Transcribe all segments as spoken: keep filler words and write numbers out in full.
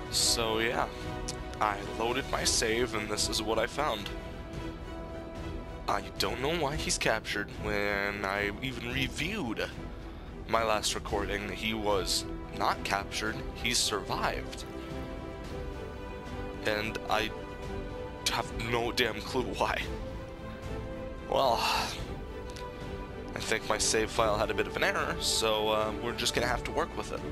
So yeah, I loaded my save and this is what I found. I don't know why he's captured. When I even reviewed my last recording, he was not captured, he survived. And I have no damn clue why. Well, I think my save file had a bit of an error, so uh, we're just gonna have to work with it.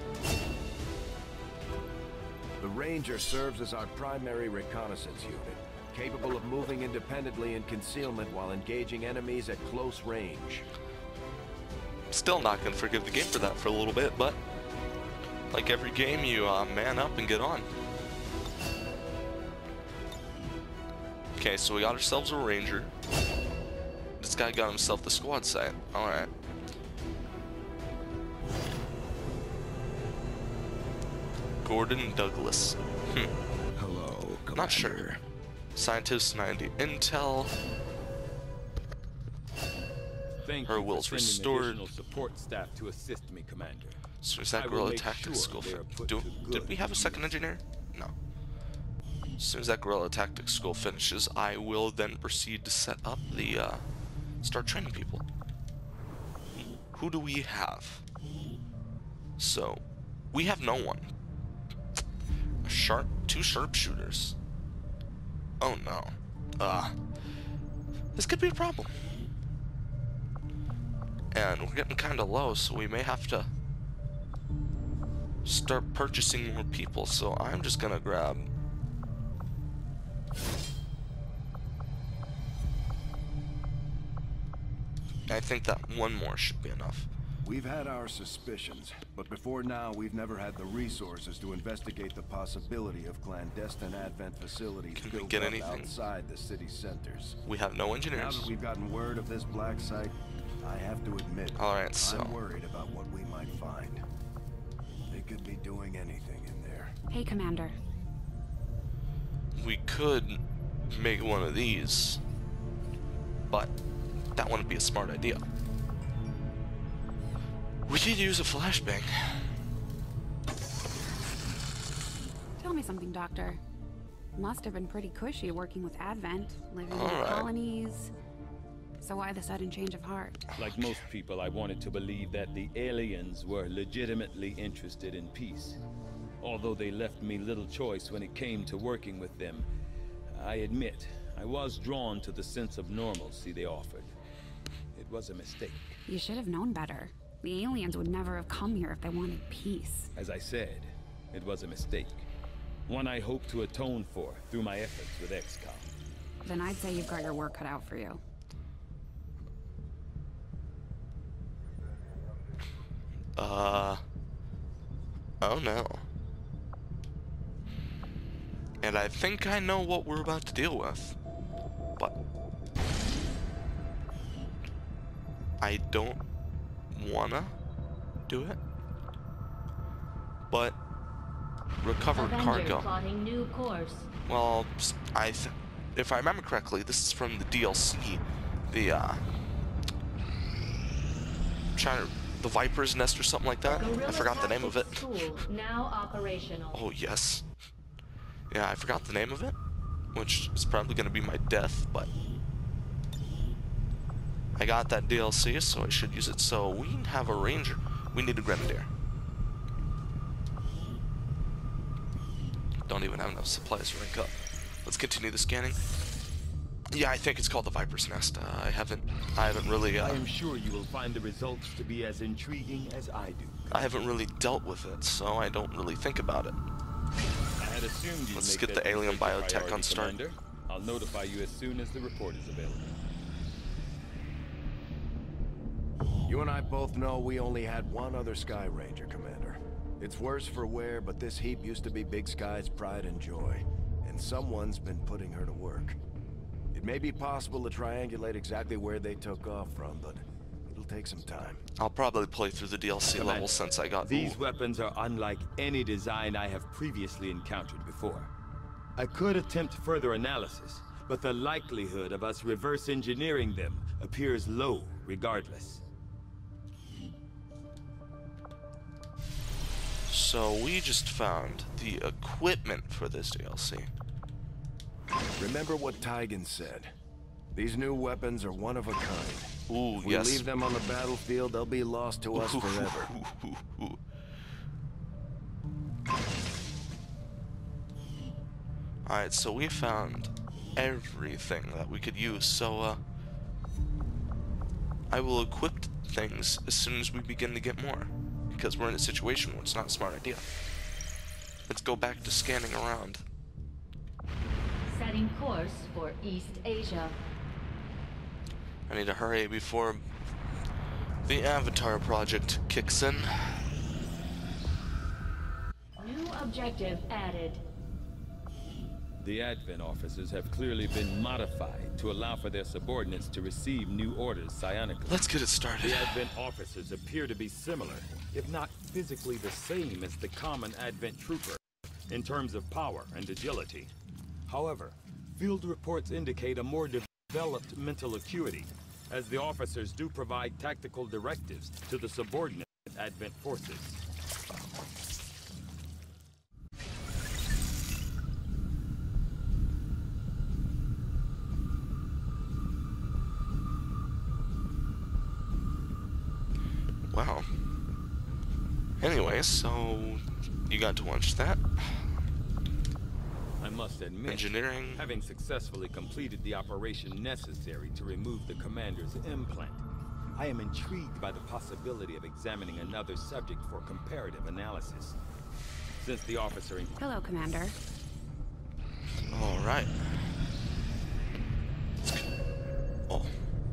The Ranger serves as our primary reconnaissance unit, capable of moving independently in concealment while engaging enemies at close range. Still not gonna forgive the game for that for a little bit, but like every game, you uh, man up and get on. Okay, so we got ourselves a Ranger. This guy got himself the squad sight. Alright. Gordon Douglas. Hmm. Hello, Commander. Not sure. Scientist ninety. Intel. Thank Her you will's for sending restored. additional support staff to assist me, Commander. So is that I will Guerrilla make Tactics sure School? they are put Do, to did good we have a second engineer? No. As soon as that Guerrilla Tactics School finishes, I will then proceed to set up the, uh, start training people. Who do we have? So, we have no one. A sharp, two sharpshooters. Oh no. Uh, this could be a problem. And we're getting kind of low, so we may have to start purchasing more people. So I'm just gonna grab I think that one more should be enough. We've had our suspicions, but before now we've never had the resources to investigate the possibility of clandestine Advent facilities Can we built get up anything? outside the city centers. We have no Now engineers. that we've gotten word of this black site, I have to admit, Alright, so I'm worried about what we might find. They could be doing anything in there. Hey, Commander. we could make one of these, but that wouldn't be a smart idea. We could use a flashbang. Tell me something, Doctor. Must have been pretty cushy working with Advent, living All in right. colonies. So why the sudden change of heart? Like most people, I wanted to believe that the aliens were legitimately interested in peace. Although they left me little choice when it came to working with them, I admit, I was drawn to the sense of normalcy they offered. It was a mistake. You should have known better. The aliens would never have come here if they wanted peace. As I said, it was a mistake. One I hope to atone for through my efforts with Xcom. Then I'd say you've got your work cut out for you. Uh... Oh no. And I think I know what we're about to deal with. But... I don't wanna do it. But... Recovered Avenger cargo. plotting new course. Well, I th if I remember correctly, this is from the D L C. The, uh... I'm trying to... The Viper's Nest or something like that? Guerrilla I forgot the name of it. Tactics School, now operational. Oh, yes. Yeah, I forgot the name of it, which is probably going to be my death, but I got that D L C, so I should use it. So we have a Ranger. We need a Grenadier. Don't even have enough supplies to rank up. Let's continue the scanning. Yeah, I think it's called the Viper's Nest. Uh, I haven't, I haven't really, uh, I am sure you will find the results to be as intriguing as I do. I haven't really dealt with it, so I don't really think about it. I had assumed you'd Let's make get that the alien research a biotech priority, on start. Commander. I'll notify you as soon as the report is available. You and I both know we only had one other Sky Ranger, Commander. It's worse for wear, but this heap used to be Big Sky's pride and joy, and someone's been putting her to work. It may be possible to triangulate exactly where they took off from, but it'll take some time. I'll probably play through the D L C Commander, level since I got These ooh. weapons are unlike any design I have previously encountered before. I could attempt further analysis, but the likelihood of us reverse engineering them appears low regardless. So we just found the equipment for this D L C. Remember what Tygan said. These new weapons are one of a kind. Ooh, if we yes. leave them on the battlefield, they'll be lost to us forever. Alright, so we found everything that we could use, so uh, I will equip things as soon as we begin to get more, because we're in a situation where it's not a smart idea. Let's go back to scanning around. Setting course for East Asia. I need to hurry before the Avatar project kicks in. New objective added. The Advent officers have clearly been modified to allow for their subordinates to receive new orders psionically. Let's get it started. The Advent officers appear to be similar, if not physically the same as the common Advent trooper, in terms of power and agility. However, field reports indicate a more developed mental acuity, as the officers do provide tactical directives to the subordinate Advent forces. Wow. Anyway, so you got to watch that. I must admit, Engineering. having successfully completed the operation necessary to remove the commander's implant, I am intrigued by the possibility of examining another subject for comparative analysis. Since the officer in... Hello, Commander. All right. Oh.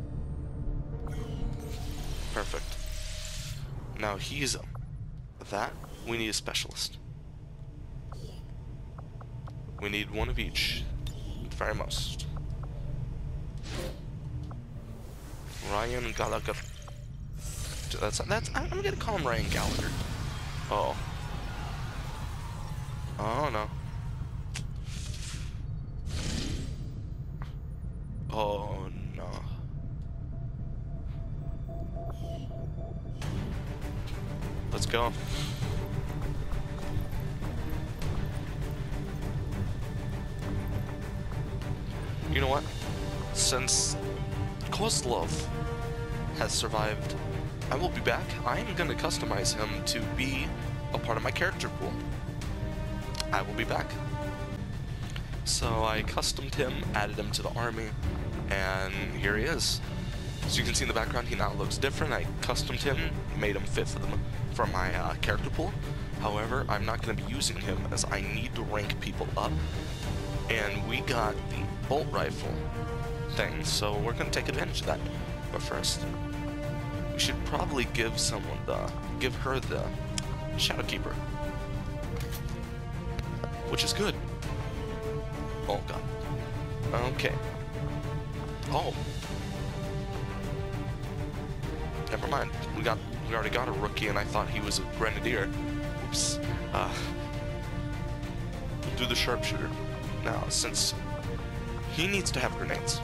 Perfect. Now he's that. We need a specialist. We need one of each, at the very most. Ryan Gallagher. That's that's. I'm gonna call him Ryan Gallagher. Oh. Oh no. Oh no. Let's go. You know what? Since Kozlov has survived, I will be back. I am going to customize him to be a part of my character pool. I will be back. So I customed him, added him to the army, and here he is. As you can see in the background, he now looks different. I customed him, made him fit for, the, for my uh, character pool. However, I'm not going to be using him as I need to rank people up. And we got the bolt rifle thing, so we're going to take advantage of that. But first, we should probably give someone the, give her the Shadowkeeper. Which is good. Oh god. Okay. Oh. Never mind. We got we already got a rookie and I thought he was a grenadier. Oops. Uh we'll do the sharpshooter. Now, since he needs to have grenades.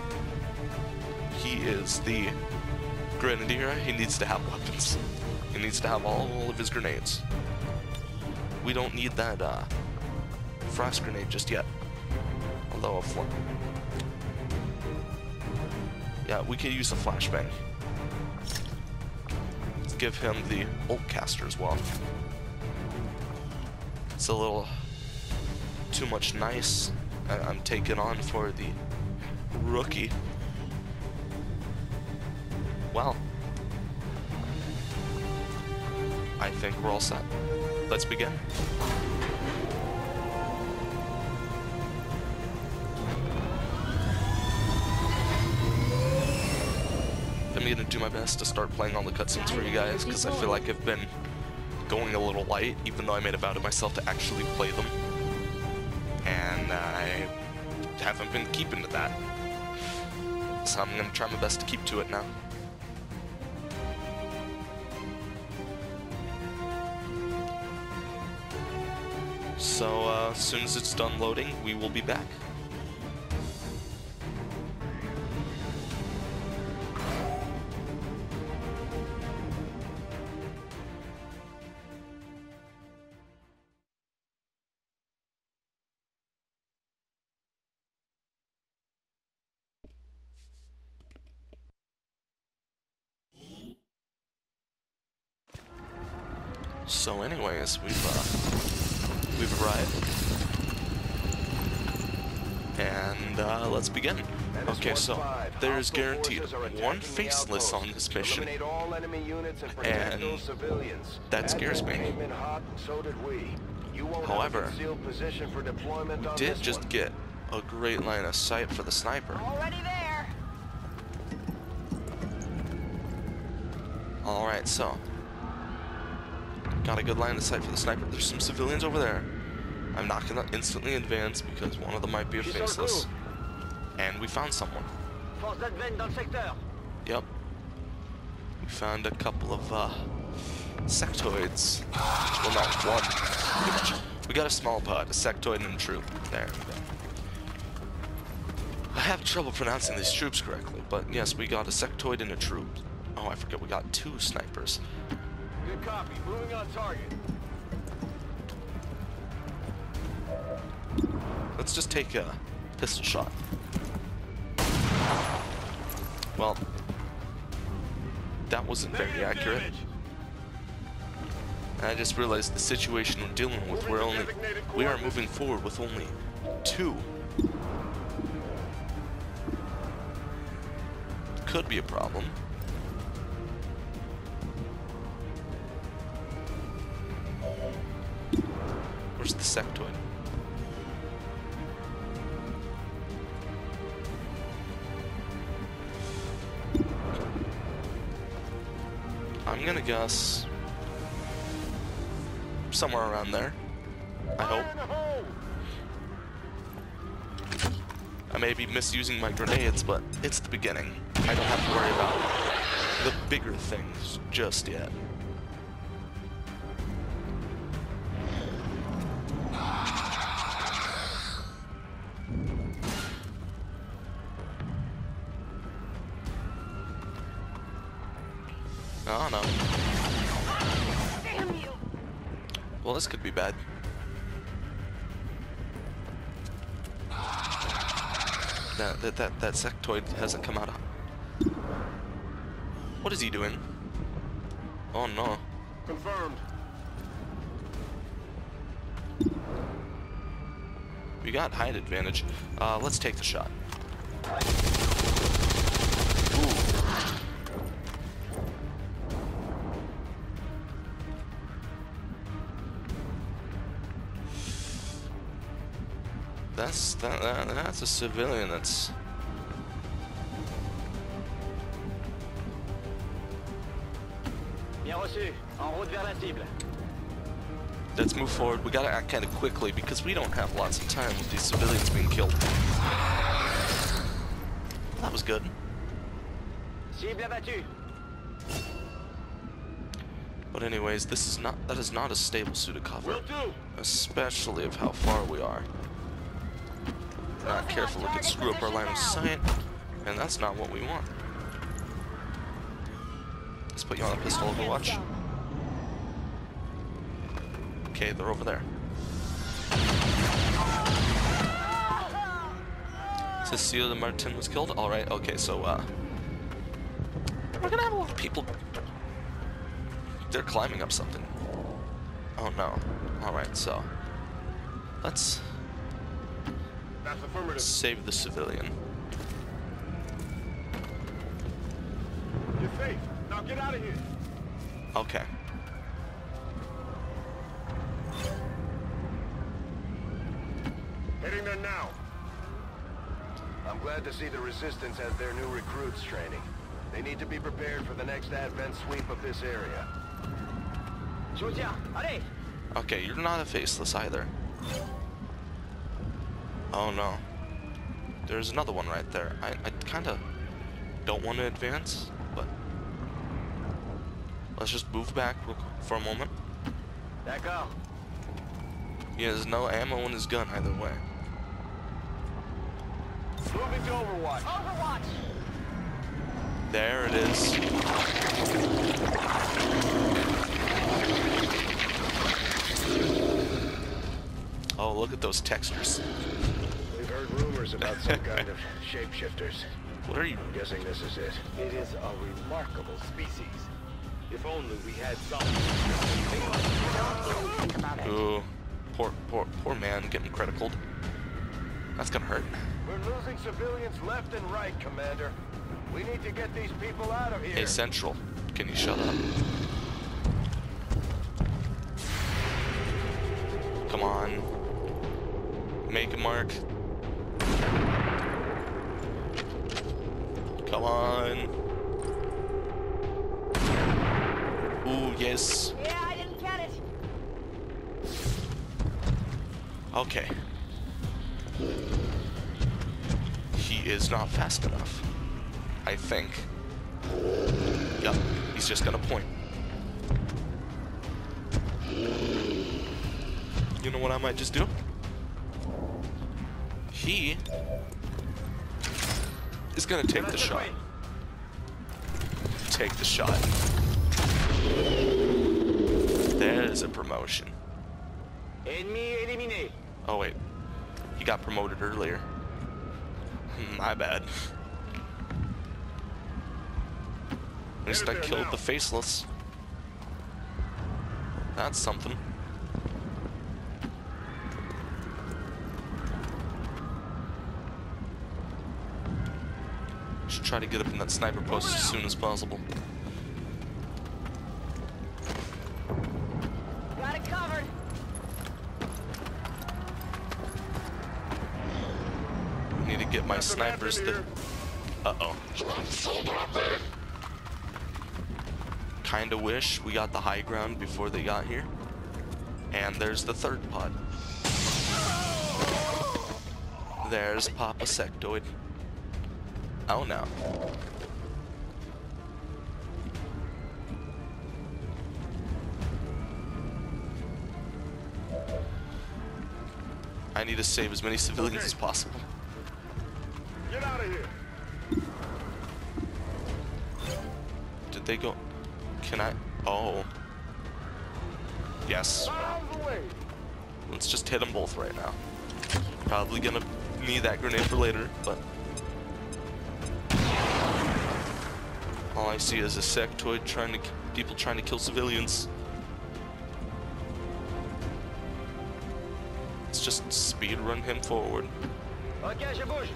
He is the grenadier, he needs to have weapons. He needs to have all of his grenades. We don't need that uh frost grenade just yet. Although a fl yeah, we could use a flashbang. Let's give him the bolt caster as well. It's a little too much nice. I I'm taking on for the rookie. Well, I think we're all set. Let's begin. I'm gonna do my best to start playing all the cutscenes for you guys, because I feel like I've been going a little light, even though I made a vow to myself to actually play them. And I haven't been keeping to that. So I'm gonna try my best to keep to it now. So uh, as soon as it's done loading, we will be back. So anyways, we've uh, we've arrived, and uh, let's begin. Okay, so there's guaranteed one faceless on this mission, and that scares me. However, we did just get a great line of sight for the sniper. Already there. Alright, so got a good line of sight for the sniper. There's some civilians over there. I'm not gonna instantly advance because one of them might be a faceless. And we found someone. Yep. We found a couple of uh, sectoids. Well, not one. We got a small pod, a sectoid, and a troop. There we go. I have trouble pronouncing these troops correctly, but yes, we got a sectoid and a troop. Oh, I forget, we got two snipers. Good copy. Moving on target. Let's just take a pistol shot. Well, that wasn't very accurate. I just realized the situation we're dealing with. We're only we are moving forward with only two. Could be a problem. Where's the sectoid? I'm gonna guess somewhere around there. I hope. I may be misusing my grenades, but it's the beginning. I don't have to worry about the bigger things just yet. Oh no. Damn you. Well, this could be bad. That that that, that sectoid hasn't come out. What is he doing? Oh no. Confirmed. We got height advantage. Uh, let's take the shot. That's that, that, that's a civilian. That's Bien reçu. En route vers la cible. let's move forward. We gotta act kind of quickly because we don't have lots of time with these civilians being killed. That was good. Cible abattue. But anyways, this is not that is not a stable suit of cover, Will do. especially of how far we are. If we're not careful, we could screw up our line of sight, and that's not what we want. Let's put you on a pistol overwatch. Okay, they're over there. Cecilia Martin was killed? Alright, okay, so, uh... we're gonna have a lot of people... They're climbing up something. Oh no. Alright, so... Let's... That's affirmative. save the civilian. You're safe. Now get out of here. Okay. Heading there now. I'm glad to see the Resistance has their new recruits training. They need to be prepared for the next advent sweep of this area. Soutien. Allez. Okay, you're not a faceless either. Oh no. There's another one right there. I, I kinda don't want to advance, but let's just move back real quick for a moment. D'accord. He has no ammo in his gun either way. Moving to Overwatch. Overwatch. There it is. Oh, look at those textures. We've heard rumors about some kind of shapeshifters. What are you? I'm guessing this is it. It is a remarkable species. If only we had some. Ooh, poor, poor, poor man getting criticaled. That's gonna hurt. We're losing civilians left and right, Commander. We need to get these people out of here. Hey, Central, can you shut up? Come on. Make a mark. Come on. Ooh, yes. Yeah, I didn't get it. Okay. He is not fast enough, I think. Yup, he's just gonna point. You know what I might just do? He is gonna take the shot. Take the shot. There's a promotion. Ennemi éliminé. Oh wait, he got promoted earlier. My bad. At least I killed the faceless. That's something. Should try to get up in that sniper post as soon as possible. Got it covered. Need to get my snipers to... Uh-oh. Kinda wish we got the high ground before they got here. And there's the third pod. There's Papa Sectoid. Oh no. I need to save as many civilians as possible. Get out of here. Did they go? Can I? Oh. Yes. Out of the way. Let's just hit them both right now. Probably gonna need that grenade for later, but... all I see is a sectoid trying to... people trying to kill civilians. Let's just speed run him forward. Ok, je bouge.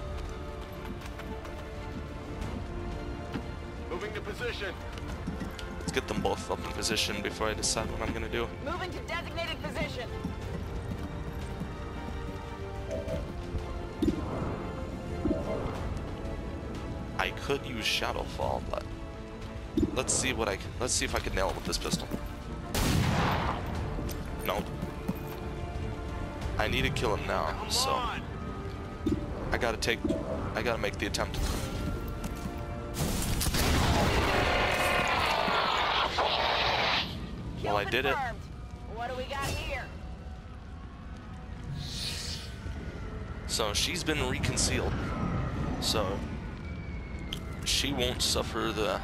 Moving to position. Let's get them both up in position before I decide what I'm gonna do. Moving to designated position. I could use Shadowfall, but let's see what I can, let's see if I can nail it with this pistol. Nope. I need to kill him now, so I gotta take, I gotta make the attempt. Well, I did it. Confirmed. What do we got here? So she's been reconcealed. So she won't suffer the...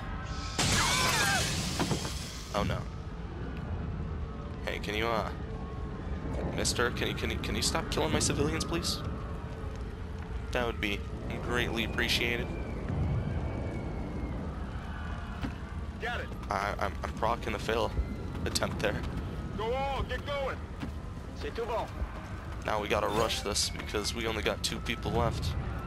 oh no. Hey, can you uh mister, can you can you can you stop killing my civilians, please? That would be greatly appreciated. Got it. I I'm I'm procking a fail attempt there. Go on, get going. C'est tout bon. Now we gotta rush this because we only got two people left.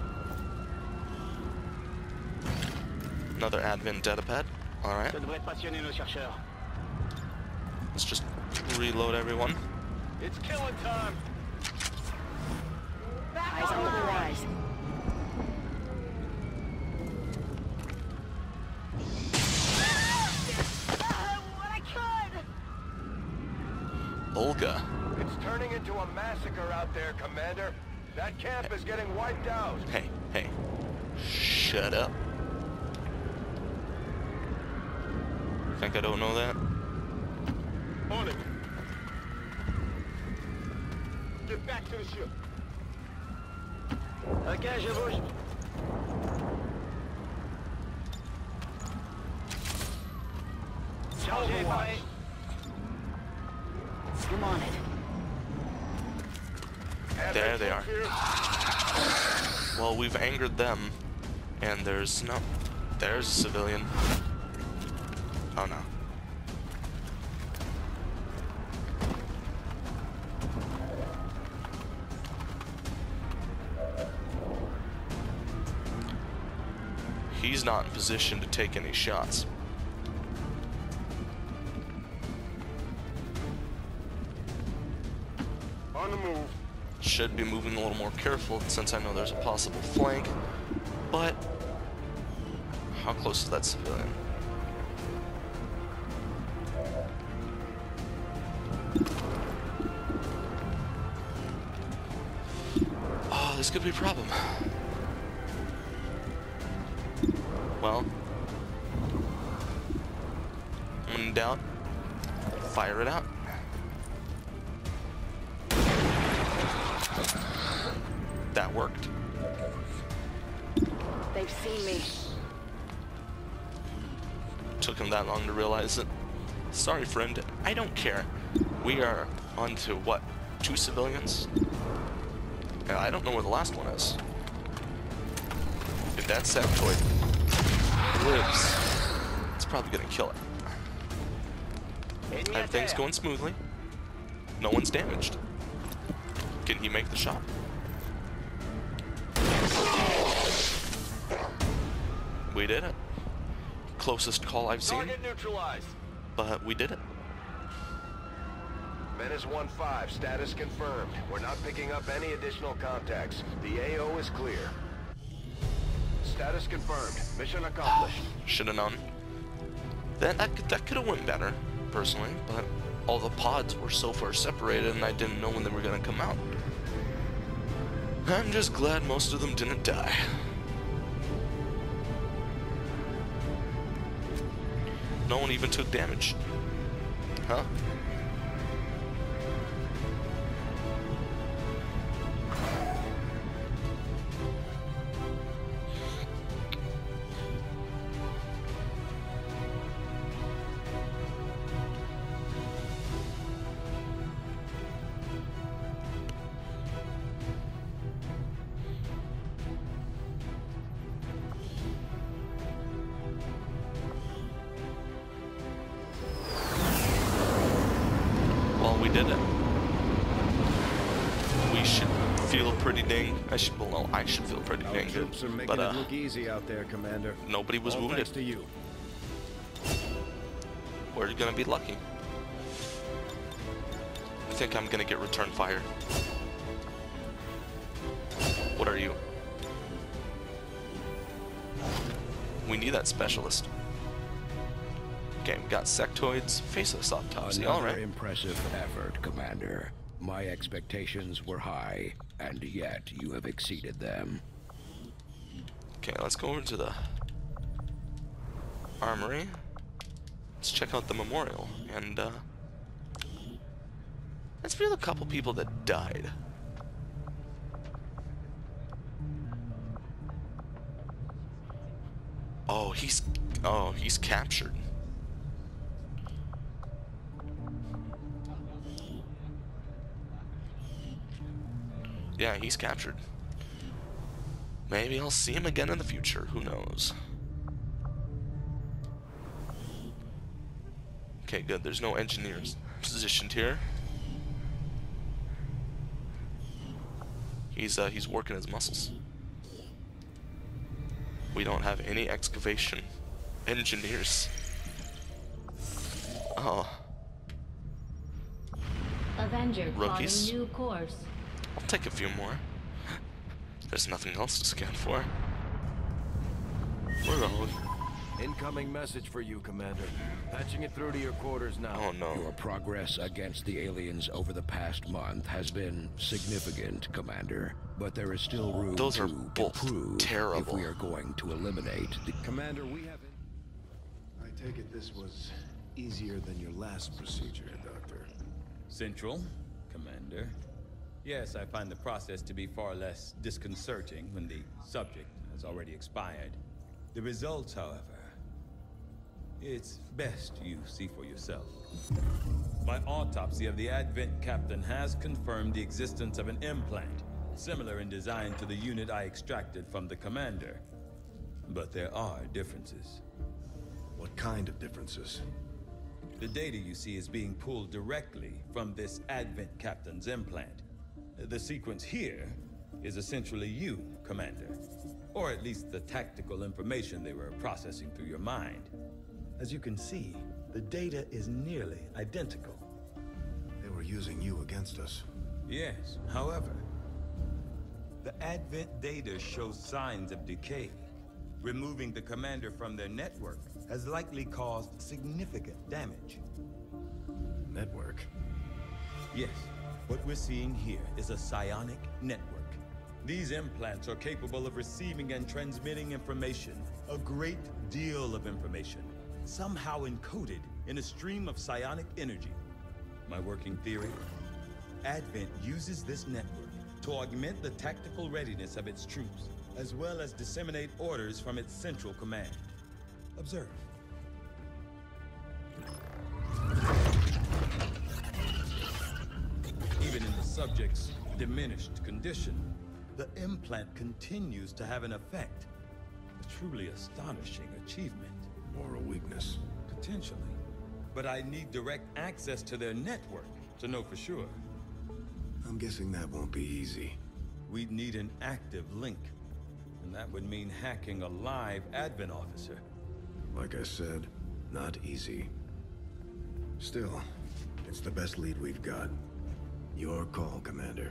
Another admin datapad. Alright. Ça devrait passionner nos chercheurs. Let's just reload everyone. It's killing time. Back Eyes on the online. prize. Ah, what I could. Olga. It's turning into a massacre out there, Commander. That camp is getting wiped out. Hey, hey. Shut up. Think I don't know that? On it. Get back to the ship. Ok, je bouge. Chargé, paré. I'm on it. There they are. Well, we've angered them, and there's no... there's a civilian. Oh no. He's not in position to take any shots. On the move. Should be moving a little more careful since I know there's a possible flank. But how close is that civilian? Oh, this could be a problem. Well, when in doubt, fire it out. That worked. They've seen me. Took him that long to realize it. Sorry, friend, I don't care. We are on to what? Two civilians? Yeah, I don't know where the last one is. If that sectoid lives, it's probably gonna kill it. Everything's going smoothly. No one's damaged. Can he make the shot? We did it. Closest call I've seen, Target neutralized. but we did it. Menace one five, status confirmed. We're not picking up any additional contacts. The A O is clear. Status confirmed. Mission accomplished. Should have known. That that could, that could have went better, personally, but all the pods were so far separated, and I didn't know when they were gonna come out. I'm just glad most of them didn't die. No one even took damage. Huh? We did it. We should feel pretty dang. I should. Well, no, I should feel pretty Our dang good. troops are making But uh, it look easy out there, Commander. nobody was All wounded. thanks to you. We're gonna be lucky. I think I'm gonna get return fire. What are you? We need that specialist. Okay, we got sectoids, faceless autopsy. All Another right. impressive effort, Commander. My expectations were high, and yet you have exceeded them. Okay, let's go over to the armory. Let's check out the memorial and uh, let's feel a couple people that died. Oh, he's oh he's captured. Yeah, he's captured. Maybe I'll see him again in the future. Who knows? Okay, good. There's no engineers positioned here. He's uh, he's working his muscles. We don't have any excavation engineers. Oh, Avenger Rookies. plotting new course. I'll take a few more. There's nothing else to scan for. We're on. Incoming message for you, Commander. Patching it through to your quarters now. Oh no. Your progress against the aliens over the past month has been significant, Commander. But there is still room Those to are both improve if terrible. we are going to eliminate the... Commander, we have... I take it this was easier than your last procedure, Doctor. Central, Commander. Yes, I find the process to be far less disconcerting when the subject has already expired. The results, however, it's best you see for yourself. My autopsy of the Advent captain has confirmed the existence of an implant, similar in design to the unit I extracted from the commander. But there are differences. What kind of differences? The data you see is being pulled directly from this Advent captain's implant. The sequence here is essentially you, Commander. Or at least the tactical information they were processing through your mind. As you can see, the data is nearly identical. They were using you against us. Yes, however, the Advent data shows signs of decay. Removing the commander from their network has likely caused significant damage. Network? Yes, what we're seeing here is a psionic network. These implants are capable of receiving and transmitting information, a great deal of information, somehow encoded in a stream of psionic energy. My working theory? Advent uses this network to augment the tactical readiness of its troops, as well as disseminate orders from its central command. Observe. Even in the subject's diminished condition, the implant continues to have an effect. A truly astonishing achievement. Or a weakness. Potentially. But I need direct access to their network to know for sure. I'm guessing that won't be easy. We'd need an active link. And that would mean hacking a live Advent officer. Like I said, not easy. Still, it's the best lead we've got. Your call, Commander.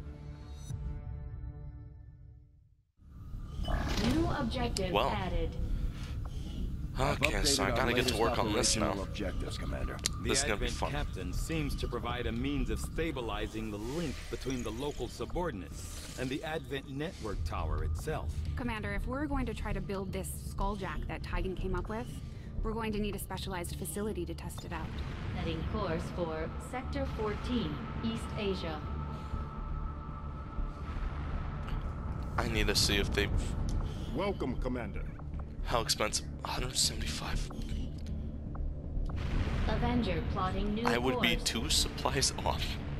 New objective Well. added. Okay, so I gotta get to work on this now. Objectives, Commander. The This is gonna be Advent fun. captain seems to provide a means of stabilizing the link between the local subordinates and the Advent network tower itself. Commander, if we're going to try to build this skulljack that Tigan came up with, we're going to need a specialized facility to test it out. Setting course for Sector fourteen, East Asia. I need to see if they've... Welcome, Commander. How expensive? one hundred seventy-five. Avenger plotting new I would be course. two supplies off.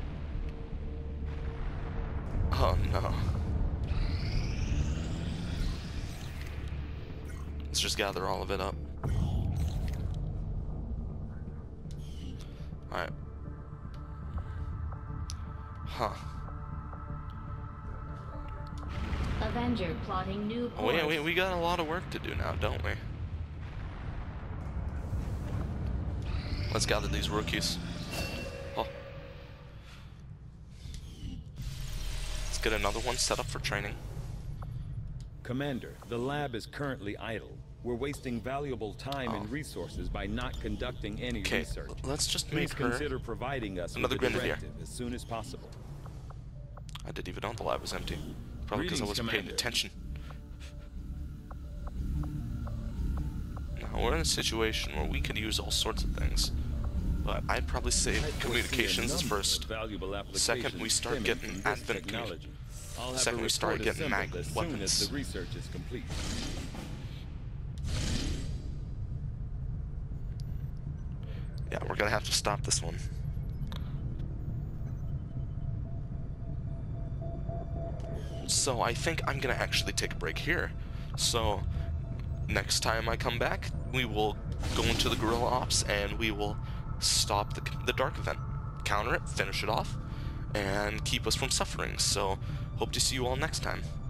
Oh no. Let's just gather all of it up. Alright. Huh. Avenger plotting new Oh, course. wait, wait, we got a lot of work to do now, don't we? Let's gather these rookies. Oh. Let's get another one set up for training. Commander, the lab is currently idle. We're wasting valuable time Oh. and resources by not conducting any 'Kay, research. let's just Please make her consider providing us another with a grenadier. directive as soon as possible. I didn't even know the lab was empty. Probably because I Greetings, wasn't paying Commander. attention. Now, we're in a situation where we could use all sorts of things. But I'd probably say I foresee a communications is number of first. valuable Second, we applications start stemming getting from this Advent commu- technology. I'll have Second, a we start report getting assembled mag as soon weapons. as the research is complete. Yeah, we're gonna have to stop this one. So I think I'm gonna actually take a break here. So next time I come back, we will go into the guerrilla ops and we will stop the, the dark event, counter it, finish it off, and keep us from suffering. So hope to see you all next time.